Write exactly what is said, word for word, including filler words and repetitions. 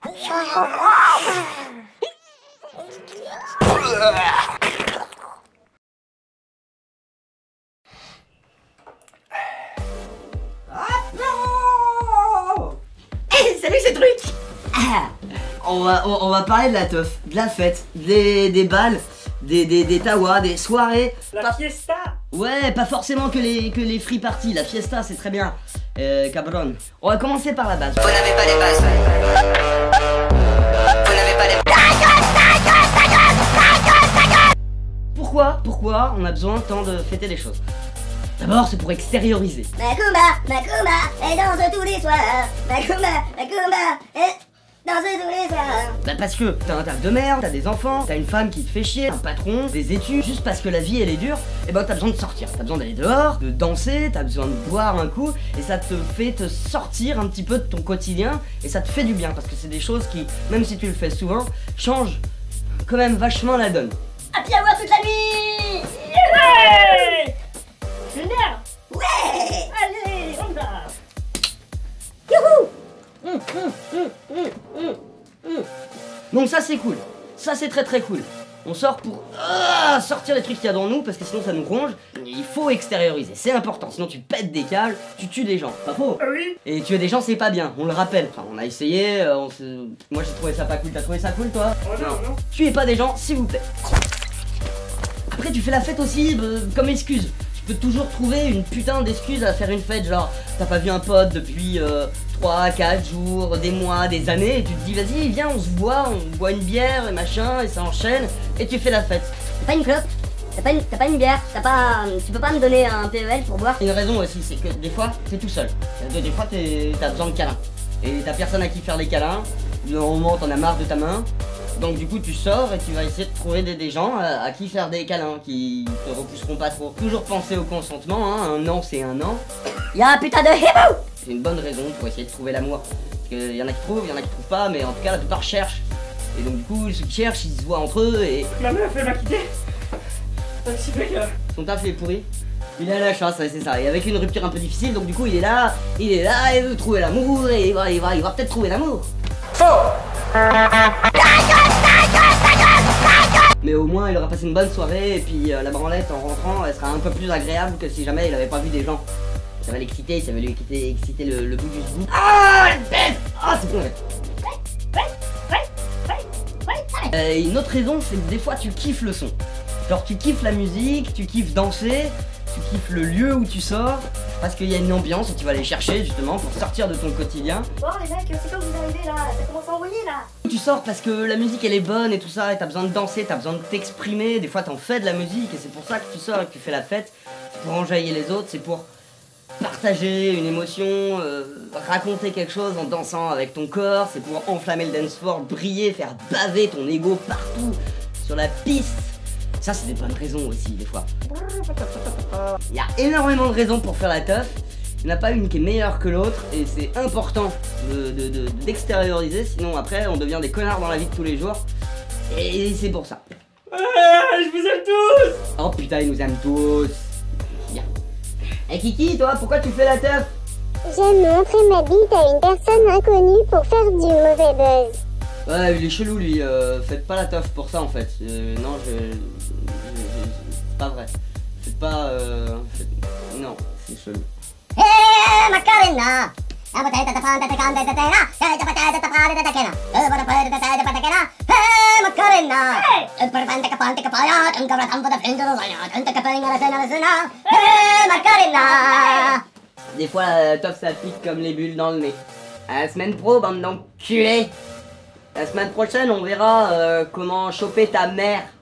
Hey, salut ces trucs. Ah, on, va, on, on va parler de la teuf, de la fête, des, des balles, des, des, des tawas, des soirées. La pas... fiesta. Ouais, pas forcément que les, que les free parties, la fiesta c'est très bien. Euh, cabron. On va commencer par la base. Vous n'avez pas les bases. Vous n'avez pas les bases. Pourquoi Pourquoi on a besoin tant de fêter les choses? D'abord, c'est pour extérioriser. Macumba, Macumba, elle danse tous les soirs. Macumba, Macumba, elle danse tous les soirs. Bah parce que t'as un taf de merde, t'as des enfants, t'as une femme qui te fait chier, un patron, des études, juste parce que la vie elle est dure, et ben t'as besoin de sortir, t'as besoin d'aller dehors, de danser, t'as besoin de boire un coup, et ça te fait te sortir un petit peu de ton quotidien, et ça te fait du bien, parce que c'est des choses qui, même si tu le fais souvent, changent quand même vachement la donne. Happy hour toute la nuit. Ouais. Génial. Ouais. Allez, on va. Youhou. Hum, hum, hum, hum, hum, hum. Donc ça c'est cool, ça c'est très très cool. On sort pour ah, sortir les trucs qu'il y a dans nous parce que sinon ça nous ronge. Il faut extérioriser, c'est important, sinon tu pètes des câbles, tu tues des gens, pas faux? Oui. Et tuer des gens c'est pas bien, on le rappelle. Enfin on a essayé, euh, on se... moi j'ai trouvé ça pas cool, t'as trouvé ça cool toi? Oh non, non. Tuez pas des gens s'il vous plaît. Après tu fais la fête aussi euh, comme excuse. Tu peux toujours trouver une putain d'excuse à faire une fête, genre t'as pas vu un pote depuis euh, trois, quatre jours, des mois, des années, et tu te dis vas-y viens on se voit, on boit une bière et machin, et ça enchaîne, et tu fais la fête. T'as pas une clope? T'as pas, une... pas une bière? T'as pas... Tu peux pas me donner un P E L pour boire? Une raison aussi, c'est que des fois t'es tout seul, des, des fois t'as besoin de câlins, et t'as personne à qui faire les câlins, normalement t'en as marre de ta main. Donc du coup tu sors et tu vas essayer de trouver des, des gens à, à qui faire des câlins, qui te repousseront pas trop. Toujours penser au consentement, hein, un an c'est un an. Y'a un putain de hibou. C'est une bonne raison pour essayer de trouver l'amour. Parce qu'il y en a qui trouvent, il y en a qui trouvent pas, mais en tout cas la plupart cherchent. Et donc du coup ceux qui cherchent ils se voient entre eux et... Ma meuf elle m'a quitté. Un petit peu que... Son taf est pourri. Il est à la chasse, ouais, c'est ça, et avec une rupture un peu difficile, donc du coup il est là, il est là, il veut trouver l'amour, et il va, il va, il va peut-être trouver l'amour. Faux. Mais au moins il aura passé une bonne soirée et puis euh, la branlette en rentrant elle sera un peu plus agréable que si jamais il avait pas vu des gens. Ça va l'exciter, ça va lui exciter, exciter le, le bout du bout. Ah la tête. Ah c'est bon. Euh, une autre raison c'est que des fois tu kiffes le son. Genre tu kiffes la musique, tu kiffes danser, tu kiffes le lieu où tu sors. Parce qu'il y a une ambiance et tu vas aller chercher justement pour sortir de ton quotidien. Bon les mecs, c'est quand vous arrivez là? Ça commence à envoyer là. Tu sors parce que la musique elle est bonne et tout ça, et t'as besoin de danser, t'as besoin de t'exprimer, des fois t'en fais de la musique et c'est pour ça que tu sors et que tu fais la fête. C'est pour enjailler les autres, c'est pour partager une émotion, euh, raconter quelque chose en dansant avec ton corps, c'est pour enflammer le dance floor, briller, faire baver ton ego partout sur la piste. Ça c'est des bonnes raisons aussi des fois. Il y a énormément de raisons pour faire la teuf. Il n'y en a pas une qui est meilleure que l'autre et c'est important de, de, de, d'extérioriser, sinon après on devient des connards dans la vie de tous les jours. Et c'est pour ça. Ouais, je vous aime tous. Oh putain, ils nous aiment tous. Bien. Et Kiki, toi, pourquoi tu fais la teuf? J'aime montrer ma bite à une personne inconnue pour faire du mauvais buzz. Ouais, il est chelou lui, euh, faites pas la teuf pour ça en fait. Euh, non, je... je- je- c'est pas vrai. Faites pas... Euh, faites- non, c'est chelou. Hey Macarena. La botella ta prende ta canta ta tena. Hey ta botella ta prende ta kena. Hey botella ta ta ta kena. Hey Macarena. Hey per pante capante capaya, un cabra campo da frente do bagno. Tanta capinga la cena la cena. Hey Macarena. Des fois, la teuf ça pique comme les bulles dans le nez. À la semaine pro, bande d'enculés. La semaine prochaine, on verra euh, comment choper ta mère.